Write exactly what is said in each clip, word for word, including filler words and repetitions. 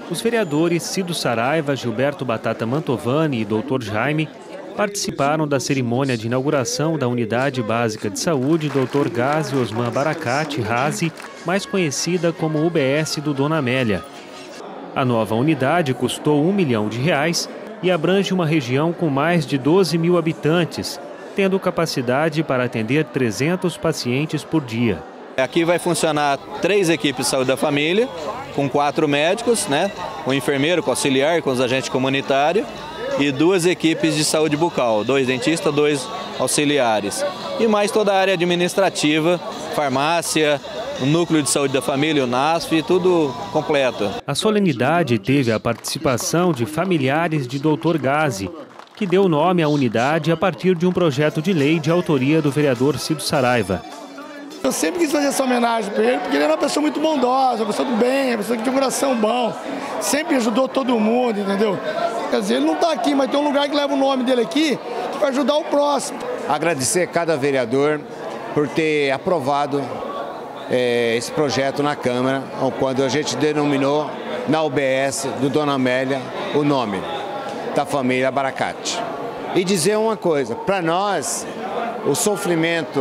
Os vereadores Cido Saraiva, Gilberto Batata Mantovani e doutor Jaime participaram da cerimônia de inauguração da Unidade Básica de Saúde doutor Gazi Osman Baracate Razi, mais conhecida como U B S do Dona Amélia. A nova unidade custou um milhão de reais e abrange uma região com mais de doze mil habitantes, tendo capacidade para atender trezentos pacientes por dia. Aqui vai funcionar três equipes de saúde da família, com quatro médicos, né, com enfermeiro, com auxiliar, com os agentes comunitários, e duas equipes de saúde bucal, dois dentistas, dois auxiliares. E mais toda a área administrativa, farmácia, o núcleo de saúde da família, o N A S F, tudo completo. A solenidade teve a participação de familiares de doutor Gazi, que deu nome à unidade a partir de um projeto de lei de autoria do vereador Cido Saraiva. Eu sempre quis fazer essa homenagem para ele, porque ele era uma pessoa muito bondosa, uma pessoa do bem, uma pessoa que tinha um coração bom, sempre ajudou todo mundo, entendeu? Quer dizer, ele não está aqui, mas tem um lugar que leva o nome dele aqui, que vai ajudar o próximo. Agradecer a cada vereador por ter aprovado é, esse projeto na Câmara, quando a gente denominou na U B S do Dona Amélia o nome da família Baracate. E dizer uma coisa, para nós, o sofrimento,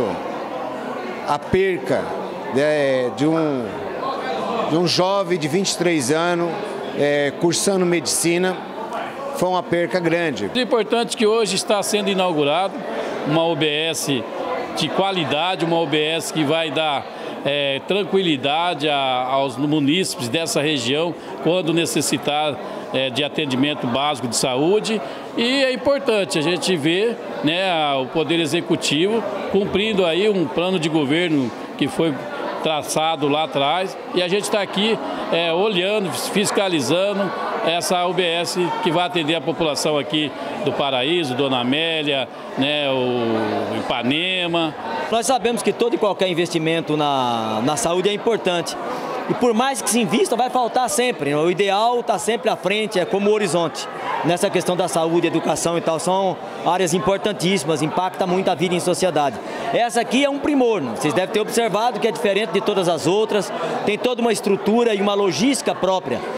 a perca de, de, um, de um jovem de vinte e três anos é, cursando medicina foi uma perca grande. É importante que hoje está sendo inaugurado uma U B S de qualidade, uma U B S que vai dar é, tranquilidade a, aos munícipes dessa região quando necessitar é, de atendimento básico de saúde. E é importante a gente ver, né, o Poder Executivo cumprindo aí um plano de governo que foi traçado lá atrás, e a gente está aqui é, olhando, fiscalizando essa U B S que vai atender a população aqui do Paraíso, Dona Amélia, né, o Ipanema. Nós sabemos que todo e qualquer investimento na, na saúde é importante. E por mais que se invista, vai faltar sempre. O ideal está sempre à frente, é como o horizonte. Nessa questão da saúde, educação e tal, são áreas importantíssimas, impacta muito a vida em sociedade. Essa aqui é um primor, vocês devem ter observado que é diferente de todas as outras, tem toda uma estrutura e uma logística própria.